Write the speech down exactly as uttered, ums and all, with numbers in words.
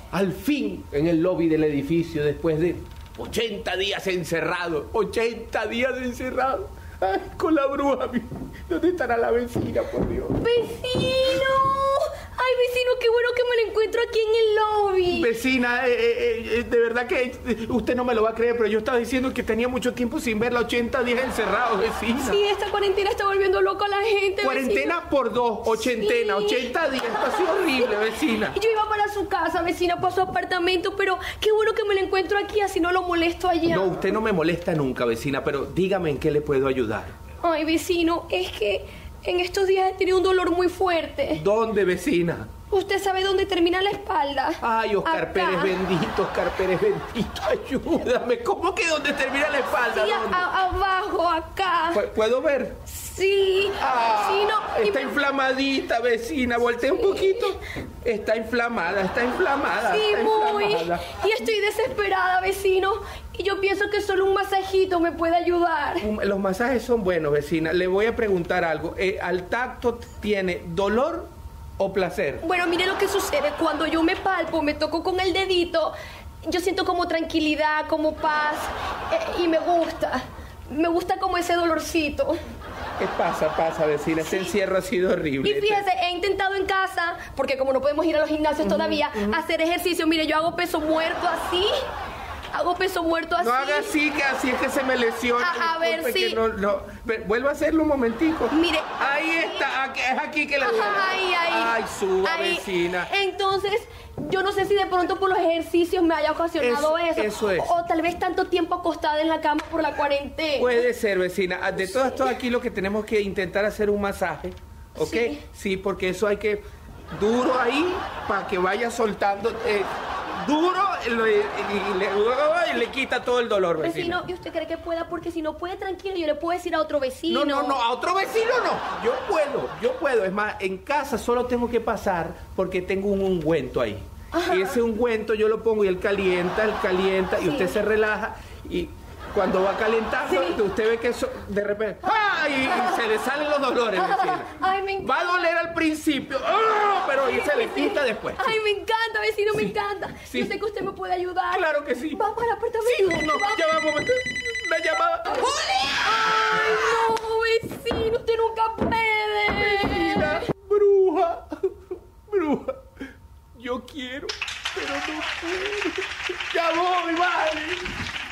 al fin en el lobby del edificio después de ochenta días encerrado. ochenta días encerrado. Ay, con la bruja. ¿Dónde estará la vecina, por Dios? ¡Vecino! Ay, vecino, qué bueno que me lo encuentro aquí en el lobby. Vecina, eh, eh, eh, de verdad que eh, usted no me lo va a creer, pero yo estaba diciendo que tenía mucho tiempo sin verla, ochenta días encerrado, vecina. Sí, esta cuarentena está volviendo loco a la gente, Cuarentena vecino. por dos, ochentena, Sí. ochenta días, esto ha sido horrible, vecina. Yo iba para su casa, vecina, para su apartamento, pero qué bueno que me lo encuentro aquí, así no lo molesto allá. No, usted no me molesta nunca, vecina, pero dígame en qué le puedo ayudar. Ay, vecino, es que en estos días he tenido un dolor muy fuerte. ¿Dónde, vecina? ¿Usted sabe dónde termina la espalda? Ay, Oscar Acá. Pérez bendito, Oscar Pérez bendito, ayúdame. ¿Cómo que dónde termina la espalda? Sí, a- ¿Dónde? a- abajo, acá. ¿Pu- ¿Puedo ver? Sí. Ah, sí, no. y está me- inflamadita, vecina. Voltea un poquito. Está inflamada, está inflamada. Sí, está muy. inflamada. Y estoy desesperada, vecino. Y yo pienso que solo un masajito me puede ayudar. Um, Los masajes son buenos, vecina. Le voy a preguntar algo. Eh, ¿Al tacto tiene dolor o placer? Bueno, mire lo que sucede. Cuando yo me palpo, me toco con el dedito, yo siento como tranquilidad, como paz. eh, y me gusta. Me gusta como ese dolorcito. ¿Qué pasa, pasa, vecina? Este encierro ha sido horrible. Y fíjese, he intentado en casa, porque como no podemos ir a los gimnasios todavía, hacer ejercicio. Mire, yo hago peso muerto así. Hago peso muerto así. No haga así, que así es que se me lesiona. A- a ver, Disculpe sí. que no, no. Ve- Vuelva a hacerlo un momentico. Mire. Ahí está, aquí- es aquí que le duele. Ay, ay. Ay, suba, Ay. vecina. Entonces, yo no sé si de pronto por los ejercicios me haya ocasionado Eso- eso. eso es. O, o tal vez tanto tiempo acostada en la cama por la cuarentena. Puede ser, vecina. Ah, De todas, todas aquí lo que tenemos que intentar hacer un masaje, ¿ok? Sí. Sí, porque eso hay que duro ahí para que vaya soltando. eh, duro y le, y le- y le quita todo el dolor, vecina. Vecino, ¿y usted cree que pueda? Porque si no puede, tranquilo, yo le puedo decir a otro vecino. No, no, no, a otro vecino no. Yo puedo, yo puedo. Es más, en casa solo tengo que pasar porque tengo un ungüento ahí. Ajá. Y ese ungüento yo lo pongo y él calienta, él calienta y Sí. usted se relaja y cuando va calentando, Sí. usted ve que eso, de repente, ¡ah! Y, y se le salen los dolores, vecina. Ay, me encanta. Va a doler al principio, ¡ah! Pero y se le Sí. quita después. Ay, me encanta, vecino, me Sí. encanta. Sí. Yo sé que usted me puede ayudar. Claro que sí. Vamos al apartamento. Sí, no, Vamos. ya vamos. Una llamada.